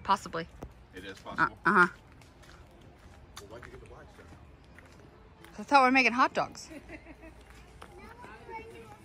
Possibly. It is possible. Uh-huh. Well, why'd you get the black stuff? I thought we were making hot dogs.